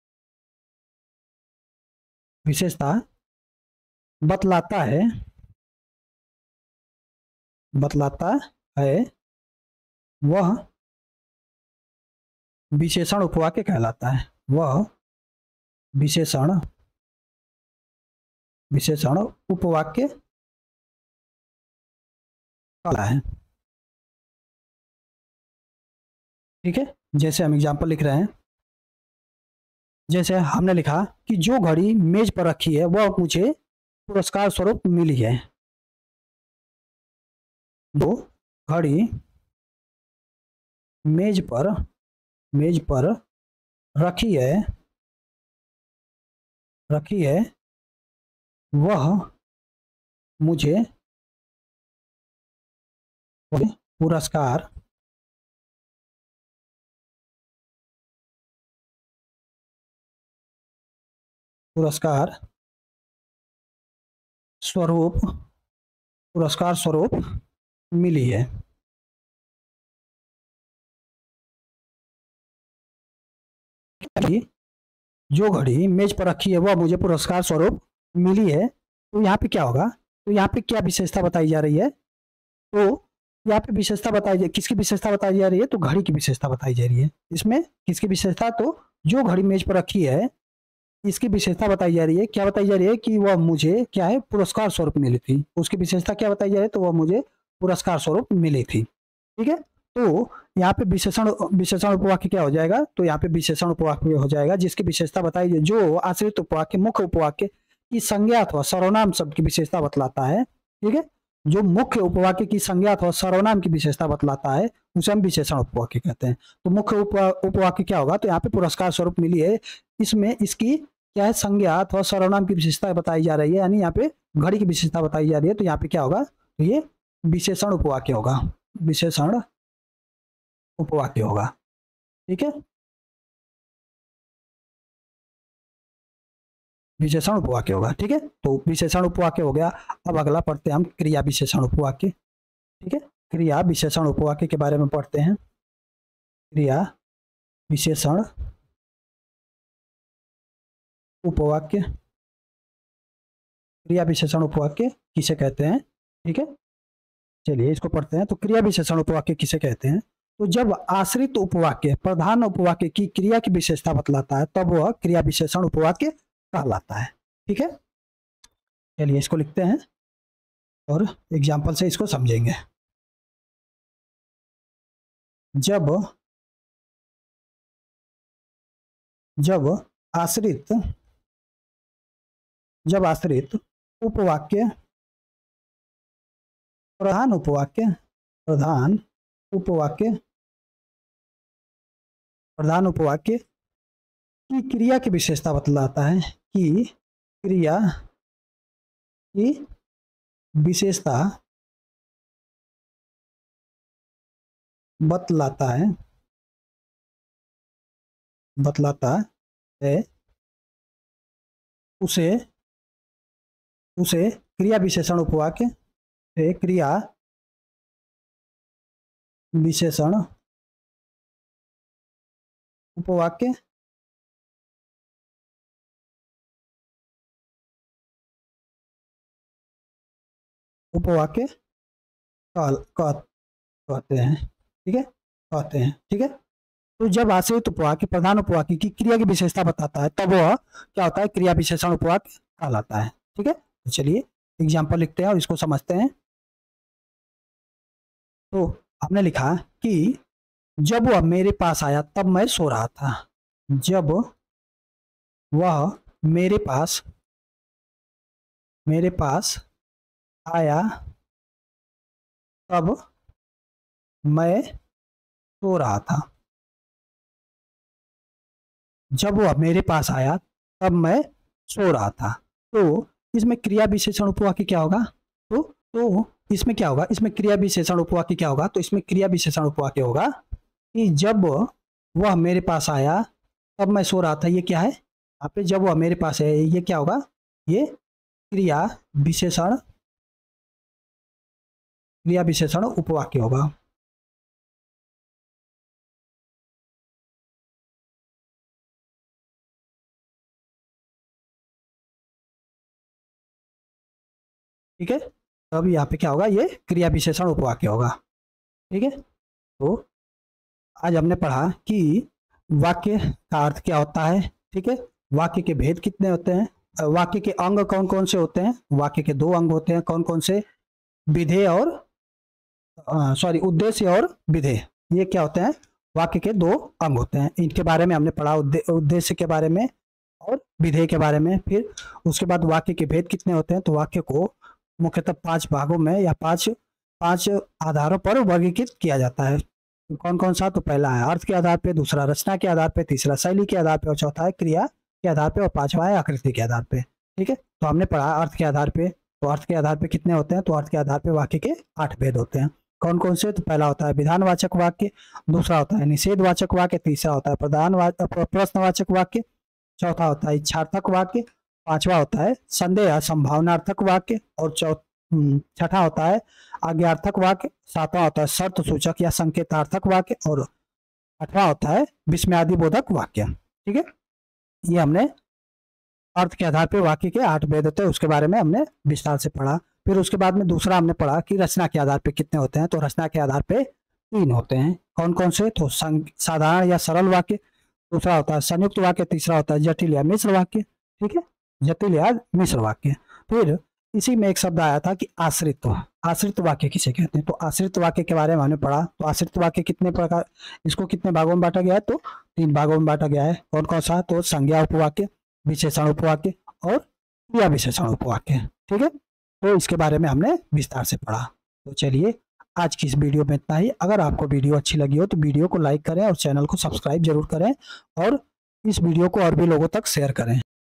विशेषता बतलाता है बतलाता है वह विशेषण उपवाक्य कहलाता है। वह विशेषण विशेषण उपवाक्य कहलाता है। ठीक है, जैसे हम एग्जाम्पल लिख रहे हैं। जैसे हमने लिखा कि जो घड़ी मेज पर रखी है वह मुझे पुरस्कार स्वरूप मिली है। दो घड़ी मेज पर मेज पर रखी है रखी है वह मुझे पुरस्कार पुरस्कार स्वरूप पुरस्कार स्वरूप मिली है। जो घड़ी मेज पर रखी है वह मुझे पुरस्कार स्वरूप मिली है। तो यहाँ पे क्या होगा? तो यहाँ पे क्या विशेषता बताई जा रही है? तो यहाँ पे विशेषता बताई जा किसकी विशेषता बताई जा रही है? तो घड़ी की विशेषता बताई जा रही है। इसमें किसकी विशेषता? तो जो घड़ी मेज पर रखी है इसकी विशेषता बताई जा रही है। क्या बताई जा रही है? कि वह मुझे क्या है? पुरस्कार स्वरूप मिली थी। उसकी विशेषता क्या बताई जा रही है? तो वह मुझे पुरस्कार स्वरूप मिली थी। ठीक है, तो यहाँ पे विशेषण विशेषण उपवाक्य क्या हो जाएगा? तो यहाँ पे विशेषण उपवाक्य हो जाएगा जिसकी विशेषता बताई जाए जो आश्रित उपवाक्य मुख्य उपवाक्य की संज्ञा अथवा सर्वनाम शब्द की विशेषता बतलाता है। ठीक है, जो मुख्य उपवाक्य की संज्ञा अथवा सर्वनाम की विशेषता बतलाता है उसे हम विशेषण उपवाक्य कहते हैं। तो मुख्य उप उपवाक्य क्या होगा, तो यहाँ पे पुरस्कार स्वरूप मिली है, इसमें इसकी क्या है, संज्ञा अथवा सर्वनाम की विशेषता बताई जा रही है, यानी यहाँ पे घड़ी की विशेषता बताई जा रही है, तो यहाँ पे क्या होगा, तो ये विशेषण उपवाक्य होगा, विशेषण उपवाक्य होगा। ठीक है, विशेषण उपवाक्य होगा। ठीक है, तो विशेषण उपवाक्य हो गया। अब अगला पढ़ते हैं हम क्रिया विशेषण उपवाक्य। ठीक है, क्रिया विशेषण उपवाक्य के बारे में पढ़ते हैं। क्रिया विशेषण उपवाक्य, क्रिया विशेषण उपवाक्य किसे कहते हैं। ठीक है, चलिए इसको पढ़ते हैं। तो क्रिया विशेषण उपवाक्य किसे कहते हैं, तो जब आश्रित उपवाक्य प्रधान उपवाक्य की क्रिया की विशेषता बतलाता है तब वह क्रिया विशेषण उपवाक्य कहलाता है। ठीक है, चलिए इसको लिखते हैं और एग्जाम्पल से इसको समझेंगे। जब जब आश्रित जब आश्रित उपवाक्य प्रधान उपवाक्य प्रधान उपवाक्य प्रधान उपवाक्य की क्रिया की विशेषता बतलाता है, कि क्रिया की विशेषता बतलाता है बतलाता है उसे उसे क्रिया विशेषण उपवाक्य से क्रिया विशेषण उपवाक्य उपवाक्य कहते हैं। ठीक है, कहते हैं। ठीक है, तो जब आश्रित उपवाक्य प्रधान उपवाक्य की क्रिया की विशेषता बताता है तब वह क्या होता है, क्रिया विशेषण उपवाक्य कहलाता है। ठीक है, तो चलिए एग्जाम्पल लिखते हैं और इसको समझते हैं। तो हमने लिखा कि जब वह मेरे पास आया तब मैं सो रहा था। जब वह मेरे पास मेरे पास आया तब मैं सो रहा था। जब वह मेरे पास आया तब मैं सो रहा था। तो इसमें क्रिया विशेषण उपवाक्य क्या होगा, तो तो इसमें क्या होगा, इसमें क्रिया विशेषण उपवाक्य क्या होगा, तो इसमें क्रिया विशेषण उपवाक्य होगा कि जब वह मेरे पास आया तब मैं सो रहा था। ये क्या है, यहाँ पे जब वह मेरे पास है, ये क्या होगा, ये क्रिया विशेषण क्रिया विशेषण उपवाक्य होगा। ठीक है, तो अब यहाँ पे क्या होगा, ये क्रिया विशेषण उपवाक्य होगा। ठीक है, तो आज हमने पढ़ा कि वाक्य का अर्थ क्या होता है। ठीक है, वाक्य के भेद कितने होते हैं, वाक्य के अंग कौन कौन से होते हैं, वाक्य के दो अंग होते हैं, कौन कौन से, विधेय और सॉरी उद्देश्य और विधेय, ये क्या होते हैं, वाक्य के दो अंग होते हैं। इनके बारे में हमने पढ़ा, उद्देश्य के बारे में और विधेय के बारे में। फिर उसके बाद वाक्य के भेद कितने होते हैं, तो वाक्य को मुख्यतः पांच भागों में या पांच पांच आधारों पर वर्गीकृत किया जाता है। तो कौन कौन सा, तो पहला है अर्थ के आधार पे, दूसरा रचना के आधार पे, तीसरा शैली के आधार पे और चौथा है क्रिया के आधार पे और पांचवा है आकृति के आधार पे। ठीक है, तो हमने पढ़ा अर्थ के आधार पे, तो अर्थ के आधार पे कितने होते हैं, तो अर्थ के आधार पे वाक्य के आठ भेद होते हैं। कौन कौन से, तो पहला होता है विधानवाचक वाक्य, दूसरा होता है निषेधवाचक वाक्य, तीसरा होता है प्रधान प्रश्नवाचक वाक्य, चौथा होता है इच्छार्थक वाक्य, पांचवा होता है संदेह संभावनार्थक वाक्य और चौ छठा होता है आज्ञार्थक वाक्य, सातवां होता है शर्त सूचक या संकेतार्थक वाक्य और आठवां होता है विस्मयादिबोधक वाक्य। ठीक है, ये हमने अर्थ के आधार पे वाक्य के आठ भेद होते हैं, उसके बारे में हमने विस्तार से पढ़ा। फिर उसके बाद में दूसरा हमने पढ़ा कि रचना के आधार पे कितने होते हैं, तो रचना के आधार पे तीन होते हैं। कौन कौन से, तो साधारण या सरल वाक्य, दूसरा होता है संयुक्त वाक्य, तीसरा होता है जटिल या मिश्र वाक्य। ठीक है, जटिल या मिश्र वाक्य। फिर इसी में एक शब्द आया था कि आश्रित आश्रित वाक्य किसे कहते हैं, तो आश्रित वाक्य के बारे में हमने पढ़ा। तो आश्रित वाक्य कितने प्रकार, इसको कितने भागों में बांटा गया है, तो तीन भागों में बांटा गया है। कौन कौन सा, तो संज्ञा उपवाक्य, विशेषण उपवाक्य और क्रिया विशेषण उपवाक्य। ठीक है, तो इसके बारे में हमने विस्तार से पढ़ा। तो चलिए आज की इस वीडियो में इतना ही। अगर आपको वीडियो अच्छी लगी हो तो वीडियो को लाइक करें और चैनल को सब्सक्राइब जरूर करें और इस वीडियो को और भी लोगों तक शेयर करें।